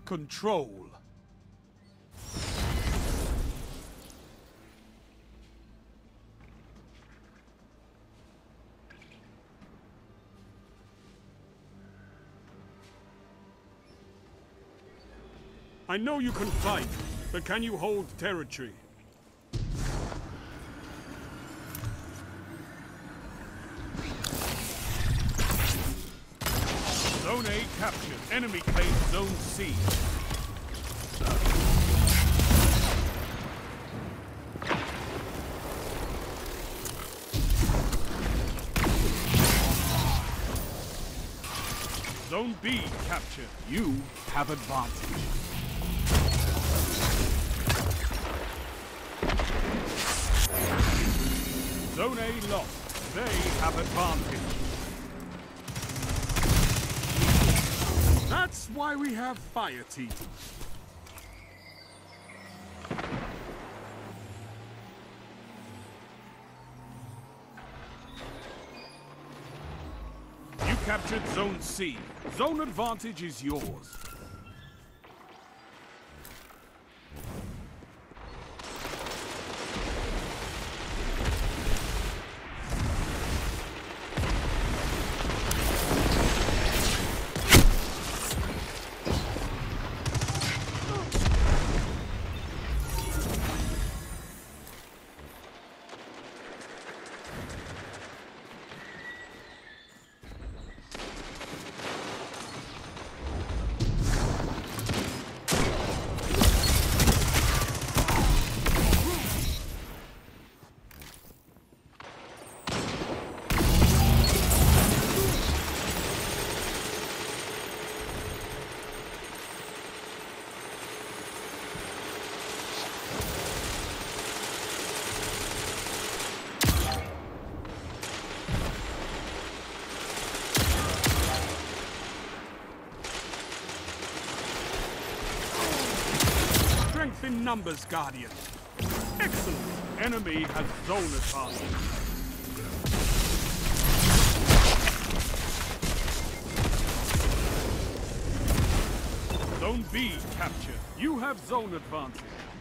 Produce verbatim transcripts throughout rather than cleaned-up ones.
Control. I know you can fight, but can you hold territory? Zone A captured. Enemy claims Zone C. Zone B captured. You have advantage. Zone A lost. They have advantage. That's why we have fire teams. You captured Zone C. Zone advantage is yours. In numbers, Guardian. Excellent. Enemy has zone advantage. Zone B captured. You have zone advantage.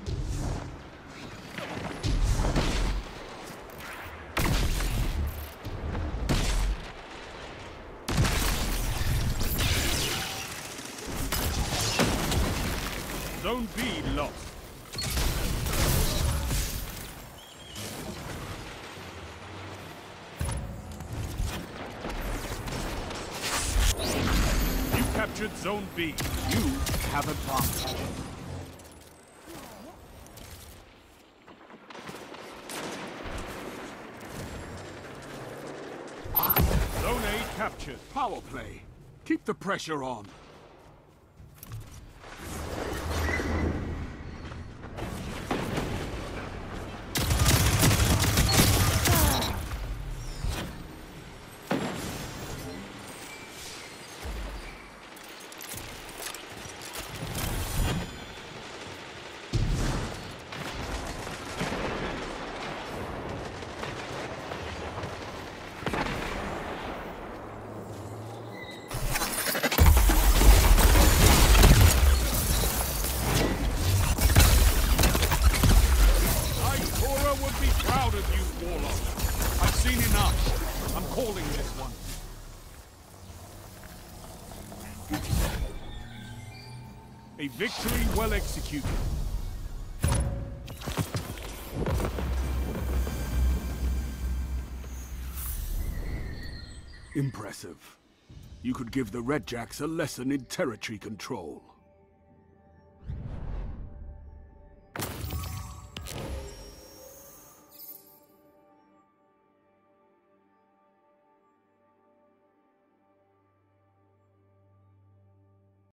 Zone B lost. You captured Zone B. You have advantage. Zone A captured. Power play. Keep the pressure on. A victory well executed. Impressive. You could give the Redjacks a lesson in territory control.